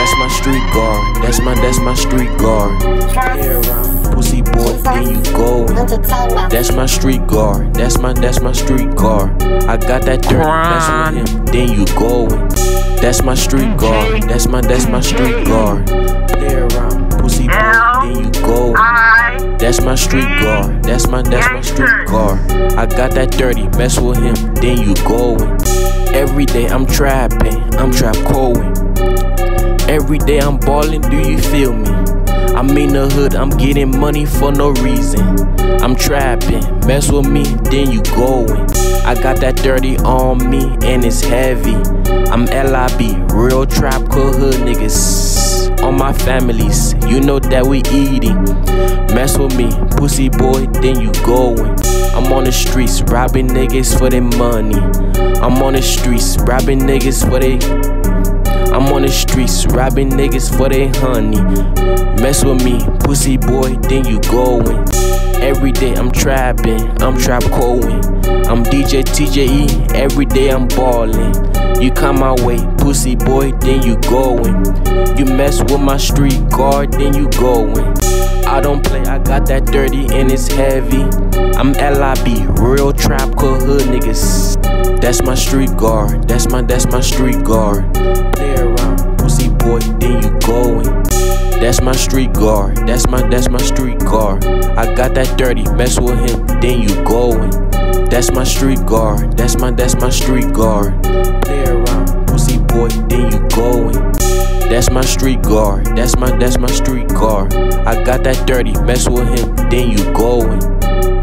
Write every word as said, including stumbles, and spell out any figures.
That's my street guard. That's my, that's my street guard. Play around, pussy boy, then you going. That's my street guard. That's my, that's my street guard. I got that dirty mess with him, then you going. That's my street guard. That's my, that's my street guard. Play around, pussy boy, then you going. That's my street guard. That's my, that's my street guard. I got that dirty mess with him, then you going. Every day I'm trapping, I'm trap going. Every day I'm ballin', do you feel me? I'm in the hood, I'm getting money for no reason. I'm trapping, mess with me, then you going. I got that dirty on me, and it's heavy. I'm L I B, real trap cool hood niggas. On my families, you know that we eating. Mess with me, pussy boy, then you going. I'm on the streets, robbing niggas for their money. I'm on the streets, robbing niggas for they. I'm on the streets, robbing niggas for they honey. Mess with me, pussy boy, then you going. Every day I'm trapping, I'm trap going. I'm D J T J E, every day I'm ballin'. You come my way, pussy boy, then you going. You mess with my street guard, then you going. I don't play, I got that dirty and it's heavy. I'm L I B, real trap cool hood niggas. That's my street guard, that's my, that's my street guard. Play around, pussy boy, then you going. That's my street guard, that's my, that's my street guard. I got that dirty, mess with him, then you going. That's my street guard, that's my, that's my street guard. Play around, pussy boy, then you going. That's my street guard, that's my, that's my street guard. I got that dirty, mess with him, then you going.